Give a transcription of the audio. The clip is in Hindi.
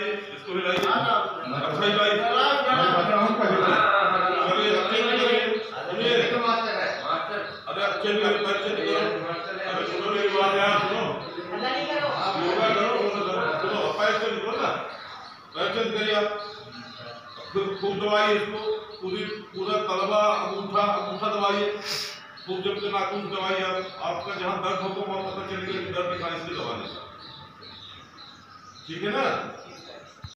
हिलाइए, इसको हिलाइए। अच्छा हिलाइए। अरे अच्छे भी बच्चे करो। अरे सुनो मेरी बात यार, सुनो योगा करो, सुनो पैर से निकलो ना, पैर से करिए आप। खूब दबाइए इसको, पूरा तलवा अंगूठा दबाइए खूब, जब से नाखून दबाइए आपका जहाँ दर्द होगा वहाँ पता चलेगा कि दर्द कहाँ, इसलिए दबाने का, ठीक है ना।